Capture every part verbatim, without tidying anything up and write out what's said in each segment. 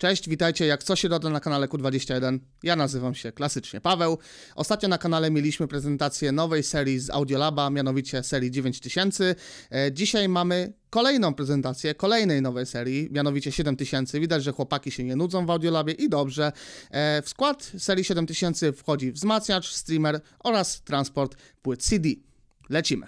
Cześć, witajcie jak co środę na kanale Q dwadzieścia jeden. Ja nazywam się klasycznie Paweł. Ostatnio na kanale mieliśmy prezentację nowej serii z Audiolaba, mianowicie serii dziewięć tysięcy. Dzisiaj mamy kolejną prezentację kolejnej nowej serii, mianowicie siedem tysięcy. Widać, że chłopaki się nie nudzą w Audiolabie i dobrze. W skład serii siedem tysięcy wchodzi wzmacniacz, streamer oraz transport płyt C D. Lecimy.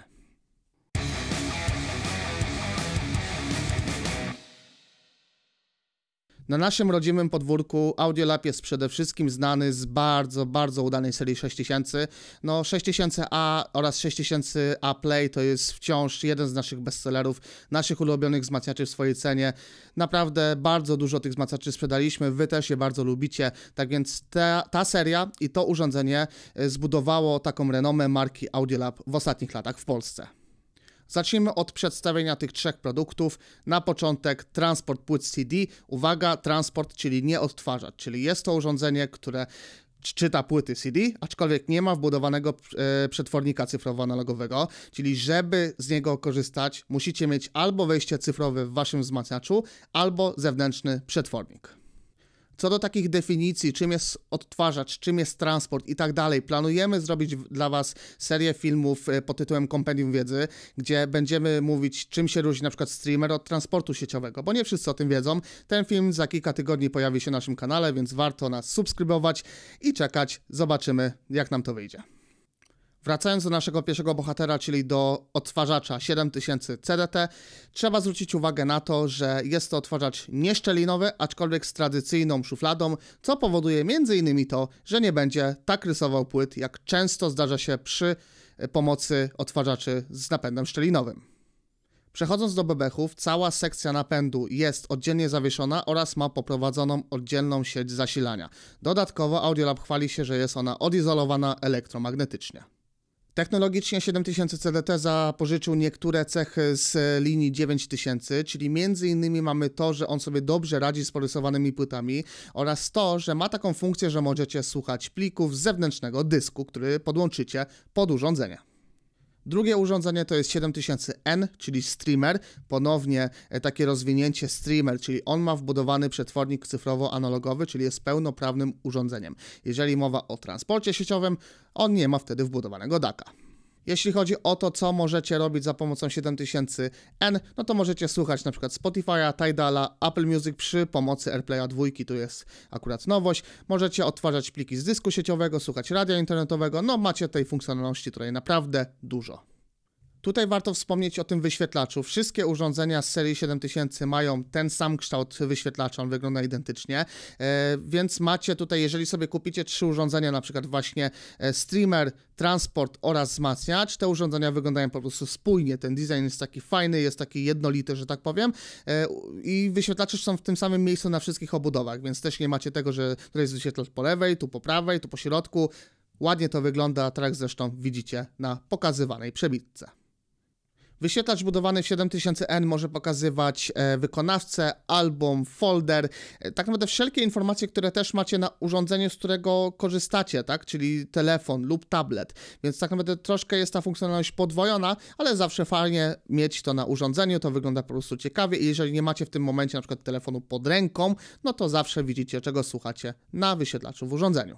Na naszym rodzimym podwórku Audiolab jest przede wszystkim znany z bardzo, bardzo udanej serii sześć tysięcy. No sześć tysięcy A oraz sześć tysięcy A Play to jest wciąż jeden z naszych bestsellerów, naszych ulubionych wzmacniaczy w swojej cenie. Naprawdę bardzo dużo tych wzmacniaczy sprzedaliśmy, wy też je bardzo lubicie. Tak więc ta, ta seria i to urządzenie zbudowało taką renomę marki Audiolab w ostatnich latach w Polsce. Zacznijmy od przedstawienia tych trzech produktów. Na początek transport płyt C D. Uwaga, transport, czyli nie odtwarzacz, czyli jest to urządzenie, które czyta płyty C D, aczkolwiek nie ma wbudowanego e, przetwornika cyfrowo-analogowego, czyli żeby z niego korzystać, musicie mieć albo wejście cyfrowe w waszym wzmacniaczu, albo zewnętrzny przetwornik. Co do takich definicji, czym jest odtwarzacz, czym jest transport i tak dalej, planujemy zrobić dla Was serię filmów pod tytułem Kompendium Wiedzy, gdzie będziemy mówić, czym się różni na przykład streamer od transportu sieciowego, bo nie wszyscy o tym wiedzą. Ten film za kilka tygodni pojawi się na naszym kanale, więc warto nas subskrybować i czekać. Zobaczymy, jak nam to wyjdzie. Wracając do naszego pierwszego bohatera, czyli do odtwarzacza siedem tysięcy C D T, trzeba zwrócić uwagę na to, że jest to odtwarzacz nieszczelinowy, aczkolwiek z tradycyjną szufladą, co powoduje między innymi to, że nie będzie tak rysował płyt, jak często zdarza się przy pomocy odtwarzaczy z napędem szczelinowym. Przechodząc do bebechów, cała sekcja napędu jest oddzielnie zawieszona oraz ma poprowadzoną oddzielną sieć zasilania. Dodatkowo Audiolab chwali się, że jest ona odizolowana elektromagnetycznie. Technologicznie siedem tysięcy C D T zapożyczył niektóre cechy z linii dziewięć tysięcy, czyli między innymi mamy to, że on sobie dobrze radzi z porysowanymi płytami oraz to, że ma taką funkcję, że możecie słuchać plików z zewnętrznego dysku, który podłączycie pod urządzenie. Drugie urządzenie to jest siedem tysięcy N, czyli streamer, ponownie takie rozwinięcie streamer, czyli on ma wbudowany przetwornik cyfrowo-analogowy, czyli jest pełnoprawnym urządzeniem. Jeżeli mowa o transporcie sieciowym, on nie ma wtedy wbudowanego daka. Jeśli chodzi o to, co możecie robić za pomocą siedem tysięcy N, no to możecie słuchać na przykład Spotify'a, Tidala, Apple Music przy pomocy AirPlaya dwa, to jest akurat nowość. Możecie odtwarzać pliki z dysku sieciowego, słuchać radia internetowego, no macie tej funkcjonalności tutaj naprawdę dużo. Tutaj warto wspomnieć o tym wyświetlaczu. Wszystkie urządzenia z serii siedem tysięcy mają ten sam kształt wyświetlacza, on wygląda identycznie, e, więc macie tutaj, jeżeli sobie kupicie trzy urządzenia, na przykład właśnie streamer, transport oraz wzmacniacz, te urządzenia wyglądają po prostu spójnie, ten design jest taki fajny, jest taki jednolity, że tak powiem, e, i wyświetlacze są w tym samym miejscu na wszystkich obudowach, więc też nie macie tego, że tutaj jest wyświetlacz po lewej, tu po prawej, tu po środku. Ładnie to wygląda, tak jak zresztą widzicie na pokazywanej przebitce. Wyświetlacz budowany w siedem tysięcy N może pokazywać e, wykonawcę, album, folder, e, tak naprawdę wszelkie informacje, które też macie na urządzeniu, z którego korzystacie, tak, czyli telefon lub tablet, więc tak naprawdę troszkę jest ta funkcjonalność podwojona, ale zawsze fajnie mieć to na urządzeniu, to wygląda po prostu ciekawie i jeżeli nie macie w tym momencie na przykład telefonu pod ręką, no to zawsze widzicie, czego słuchacie na wyświetlaczu w urządzeniu.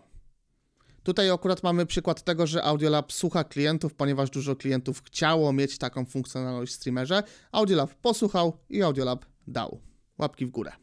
Tutaj akurat mamy przykład tego, że Audiolab słucha klientów, ponieważ dużo klientów chciało mieć taką funkcjonalność w streamerze. Audiolab posłuchał i Audiolab dał łapki w górę.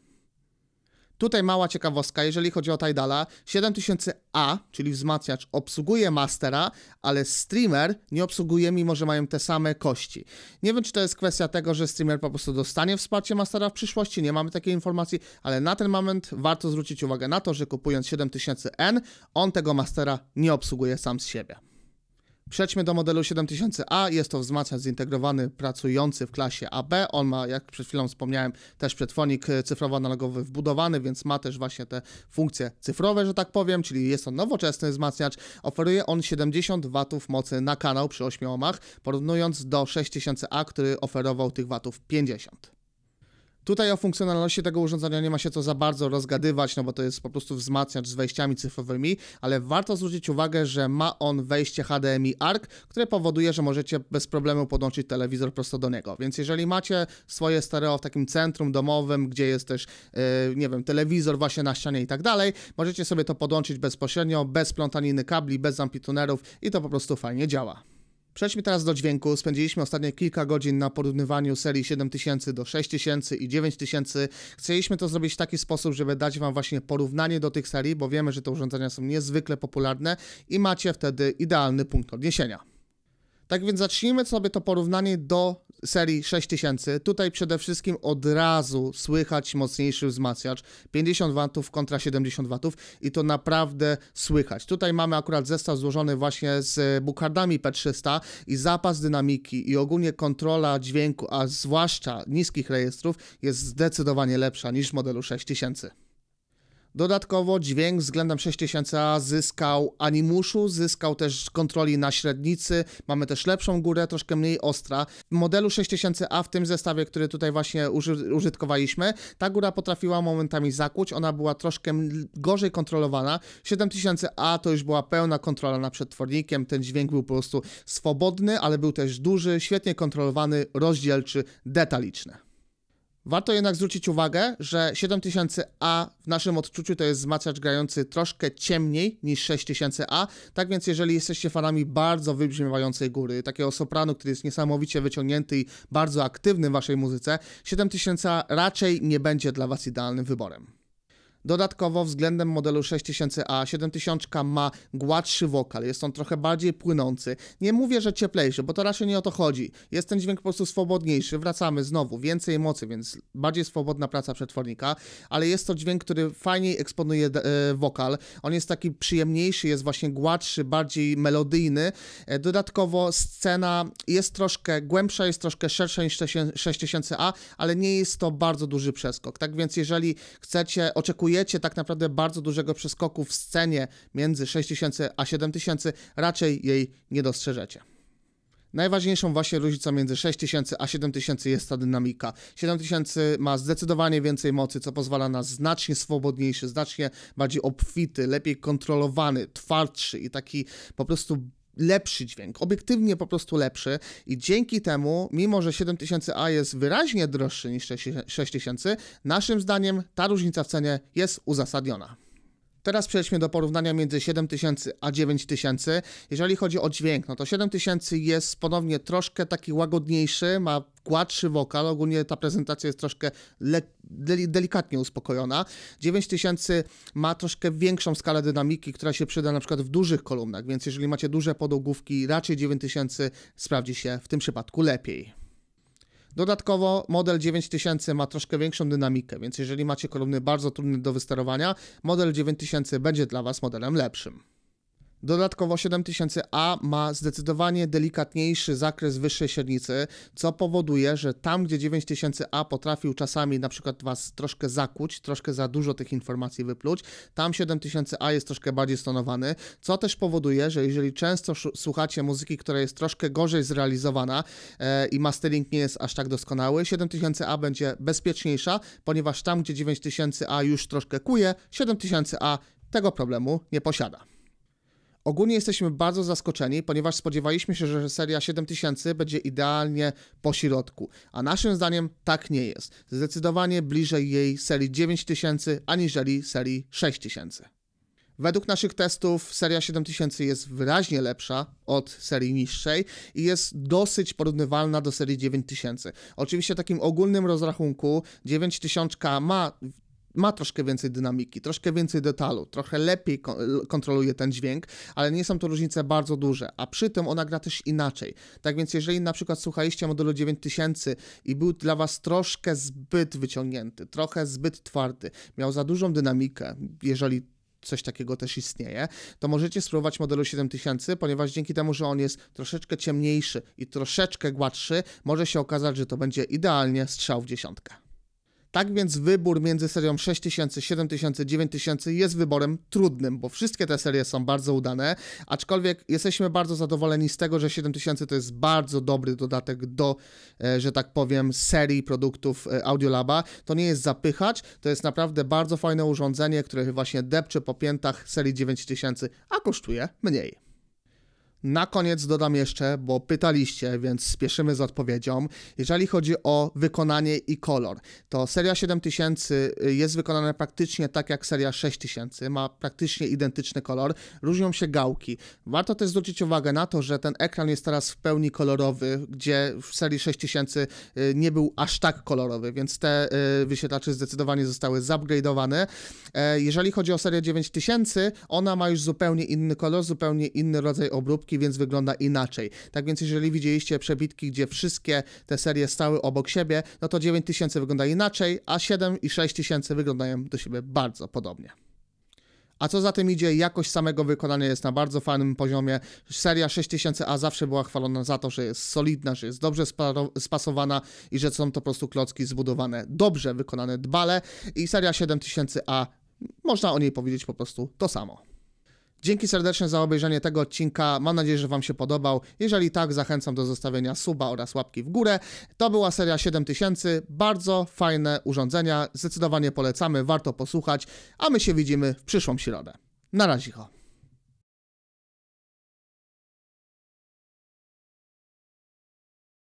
Tutaj mała ciekawostka, jeżeli chodzi o Tidala, siedem tysięcy A, czyli wzmacniacz, obsługuje mastera, ale streamer nie obsługuje, mimo że mają te same kości. Nie wiem, czy to jest kwestia tego, że streamer po prostu dostanie wsparcie mastera w przyszłości, nie mamy takiej informacji, ale na ten moment warto zwrócić uwagę na to, że kupując siedem tysięcy N, on tego mastera nie obsługuje sam z siebie. Przejdźmy do modelu siedem tysięcy A, jest to wzmacniacz zintegrowany pracujący w klasie A B, on ma, jak przed chwilą wspomniałem, też przetwornik cyfrowo-analogowy wbudowany, więc ma też właśnie te funkcje cyfrowe, że tak powiem, czyli jest to nowoczesny wzmacniacz, oferuje on siedemdziesiąt watów mocy na kanał przy ośmiu ohmach, porównując do sześć tysięcy A, który oferował tych watów pięćdziesiąt. Tutaj o funkcjonalności tego urządzenia nie ma się co za bardzo rozgadywać, no bo to jest po prostu wzmacniacz z wejściami cyfrowymi, ale warto zwrócić uwagę, że ma on wejście H D M I A R C, które powoduje, że możecie bez problemu podłączyć telewizor prosto do niego. Więc jeżeli macie swoje stereo w takim centrum domowym, gdzie jest też, yy, nie wiem, telewizor właśnie na ścianie i tak dalej, możecie sobie to podłączyć bezpośrednio, bez plątaniny kabli, bez amplitunerów i to po prostu fajnie działa. Przejdźmy teraz do dźwięku. Spędziliśmy ostatnie kilka godzin na porównywaniu serii siedem tysięcy do sześć tysięcy i dziewięć tysięcy. Chcieliśmy to zrobić w taki sposób, żeby dać Wam właśnie porównanie do tych serii, bo wiemy, że te urządzenia są niezwykle popularne i macie wtedy idealny punkt odniesienia. Tak więc zacznijmy sobie to porównanie do serii sześć tysięcy. Tutaj przede wszystkim od razu słychać mocniejszy wzmacniacz, pięćdziesiąt watów kontra siedemdziesiąt watów i to naprawdę słychać. Tutaj mamy akurat zestaw złożony właśnie z bucardami P trzysta i zapas dynamiki i ogólnie kontrola dźwięku, a zwłaszcza niskich rejestrów jest zdecydowanie lepsza niż w modelu sześć tysięcy. Dodatkowo dźwięk względem sześć tysięcy A zyskał animuszu, zyskał też kontroli na średnicy, mamy też lepszą górę, troszkę mniej ostra. W modelu sześć tysięcy A w tym zestawie, który tutaj właśnie uży użytkowaliśmy, ta góra potrafiła momentami zakłuć, ona była troszkę gorzej kontrolowana. siedem tysięcy A to już była pełna kontrola nad przetwornikiem, ten dźwięk był po prostu swobodny, ale był też duży, świetnie kontrolowany, rozdzielczy, detaliczny. Warto jednak zwrócić uwagę, że siedem tysięcy A w naszym odczuciu to jest wzmacniacz grający troszkę ciemniej niż sześć tysięcy A, tak więc jeżeli jesteście fanami bardzo wybrzmiewającej góry, takiego sopranu, który jest niesamowicie wyciągnięty i bardzo aktywny w waszej muzyce, siedem tysięcy A raczej nie będzie dla was idealnym wyborem. Dodatkowo względem modelu sześć tysięcy A siedem tysięcy ma gładszy wokal, jest on trochę bardziej płynący. Nie mówię, że cieplejszy, bo to raczej nie o to chodzi. Jest ten dźwięk po prostu swobodniejszy, wracamy znowu, więcej mocy, więc bardziej swobodna praca przetwornika, ale jest to dźwięk, który fajniej eksponuje e, wokal. On jest taki przyjemniejszy, jest właśnie gładszy, bardziej melodyjny. E, dodatkowo scena jest troszkę głębsza, jest troszkę szersza niż sześć tysięcy A, ale nie jest to bardzo duży przeskok. Tak więc jeżeli chcecie, oczekujecie tak naprawdę bardzo dużego przeskoku w scenie między sześć tysięcy a siedem tysięcy, raczej jej nie dostrzeżecie. Najważniejszą właśnie różnicą między sześć tysięcy a siedem tysięcy jest ta dynamika. siedem tysięcy ma zdecydowanie więcej mocy, co pozwala na znacznie swobodniejszy, znacznie bardziej obfity, lepiej kontrolowany, twardszy i taki po prostu lepszy dźwięk, obiektywnie po prostu lepszy i dzięki temu, mimo że siedem tysięcy A jest wyraźnie droższy niż sześć tysięcy, naszym zdaniem ta różnica w cenie jest uzasadniona. Teraz przejdźmy do porównania między siedem tysięcy a dziewięć tysięcy. Jeżeli chodzi o dźwięk, no to siedem tysięcy jest ponownie troszkę taki łagodniejszy, ma gładszy wokal, ogólnie ta prezentacja jest troszkę del delikatnie uspokojona. dziewięć tysięcy ma troszkę większą skalę dynamiki, która się przyda na przykład w dużych kolumnach, więc jeżeli macie duże podłogówki, raczej dziewięć tysięcy sprawdzi się w tym przypadku lepiej. Dodatkowo model dziewięć tysięcy ma troszkę większą dynamikę, więc jeżeli macie kolumny bardzo trudne do wysterowania, model dziewięć tysięcy będzie dla was modelem lepszym. Dodatkowo siedem tysięcy A ma zdecydowanie delikatniejszy zakres wyższej średnicy, co powoduje, że tam, gdzie dziewięć tysięcy A potrafił czasami na przykład was troszkę zakłuć, troszkę za dużo tych informacji wypluć, tam siedem tysięcy A jest troszkę bardziej stonowany, co też powoduje, że jeżeli często słuchacie muzyki, która jest troszkę gorzej zrealizowana e, i mastering nie jest aż tak doskonały, siedem tysięcy A będzie bezpieczniejsza, ponieważ tam, gdzie dziewięć tysięcy A już troszkę kuje, siedem tysięcy A tego problemu nie posiada. Ogólnie jesteśmy bardzo zaskoczeni, ponieważ spodziewaliśmy się, że seria siedem tysięcy będzie idealnie po środku, a naszym zdaniem tak nie jest. Zdecydowanie bliżej jej serii dziewięć tysięcy aniżeli serii sześć tysięcy. Według naszych testów seria siedem tysięcy jest wyraźnie lepsza od serii niższej i jest dosyć porównywalna do serii dziewięć tysięcy. Oczywiście w takim ogólnym rozrachunku dziewięć tysięcy ma ma troszkę więcej dynamiki, troszkę więcej detalu, trochę lepiej kontroluje ten dźwięk, ale nie są to różnice bardzo duże, a przy tym ona gra też inaczej. Tak więc jeżeli na przykład słuchaliście modelu dziewięć tysięcy i był dla was troszkę zbyt wyciągnięty, trochę zbyt twardy, miał za dużą dynamikę, jeżeli coś takiego też istnieje, to możecie spróbować modelu siedem tysięcy, ponieważ dzięki temu, że on jest troszeczkę ciemniejszy i troszeczkę gładszy, może się okazać, że to będzie idealnie strzał w dziesiątkę. Tak więc wybór między serią sześć tysięcy, siedem tysięcy, dziewięć tysięcy jest wyborem trudnym, bo wszystkie te serie są bardzo udane, aczkolwiek jesteśmy bardzo zadowoleni z tego, że siedem tysięcy to jest bardzo dobry dodatek do, że tak powiem, serii produktów Audiolaba. To nie jest zapychacz, to jest naprawdę bardzo fajne urządzenie, które właśnie depcze po piętach serii dziewięć tysięcy, a kosztuje mniej. Na koniec dodam jeszcze, bo pytaliście, więc spieszymy z odpowiedzią. Jeżeli chodzi o wykonanie i kolor, to seria siedem tysięcy jest wykonana praktycznie tak jak seria sześć tysięcy, ma praktycznie identyczny kolor, różnią się gałki. Warto też zwrócić uwagę na to, że ten ekran jest teraz w pełni kolorowy, gdzie w serii sześć tysięcy nie był aż tak kolorowy, więc te wyświetlacze zdecydowanie zostały zupgrade'owane. Jeżeli chodzi o serię dziewięć tysięcy, ona ma już zupełnie inny kolor, zupełnie inny rodzaj obróbki, więc wygląda inaczej. Tak więc jeżeli widzieliście przebitki, gdzie wszystkie te serie stały obok siebie, no to dziewięć tysięcy wygląda inaczej, a siedem i sześć tysięcy wyglądają do siebie bardzo podobnie. A co za tym idzie, jakość samego wykonania jest na bardzo fajnym poziomie. Seria sześć tysięcy A zawsze była chwalona za to, że jest solidna, że jest dobrze spasowana i że są to po prostu klocki zbudowane dobrze, wykonane dbale, i seria siedem tysięcy A, można o niej powiedzieć po prostu to samo. Dzięki serdecznie za obejrzenie tego odcinka, mam nadzieję, że Wam się podobał. Jeżeli tak, zachęcam do zostawienia suba oraz łapki w górę. To była seria siedem tysięcy, bardzo fajne urządzenia, zdecydowanie polecamy, warto posłuchać, a my się widzimy w przyszłą środę. Na razie.